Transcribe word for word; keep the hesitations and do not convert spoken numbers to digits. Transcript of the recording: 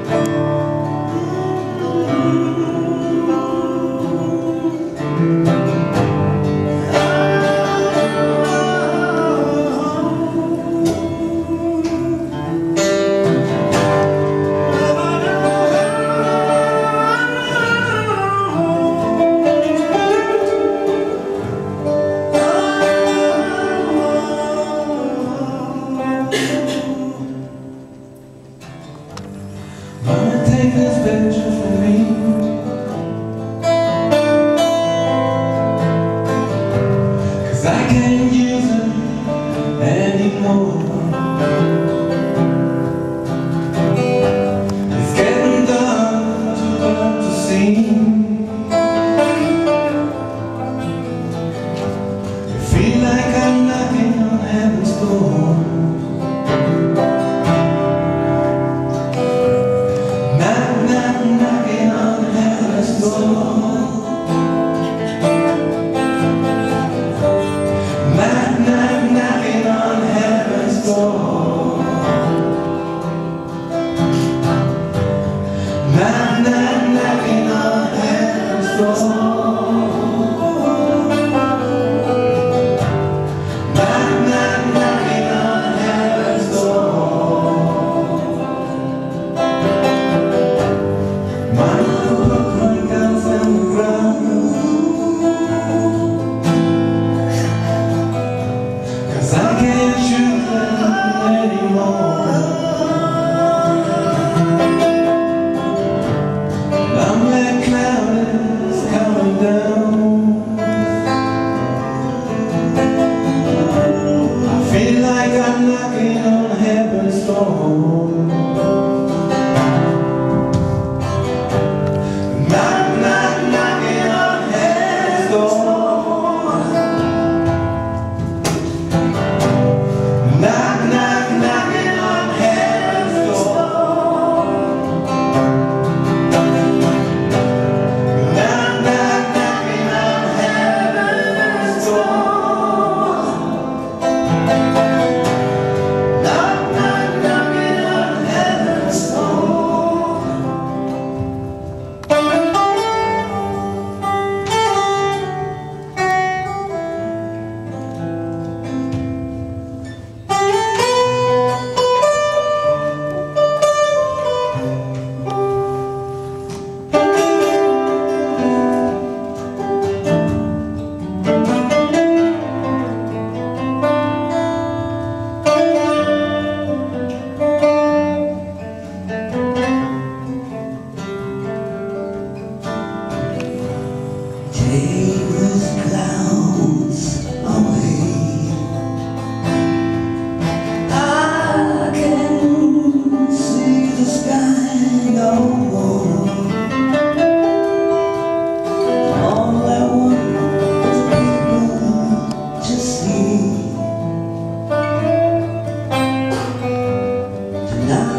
Take this picture from me, 'cause I can't use it anymore. It's getting dark, too dark to see. I feel like I'm knocking on heaven's door. Knocking on heaven's door. Knock, knock, knocking on heaven's door. Knock, knock, knocking on heaven's door. Knock, knock, knocking on heaven's door. My guns on the ground, 'cause I can't shoot them anymore. I'm like clouds coming down. I feel like I'm knocking on heaven's door. Take those clouds away. I can see the sky no more. All I want is people to see. Tonight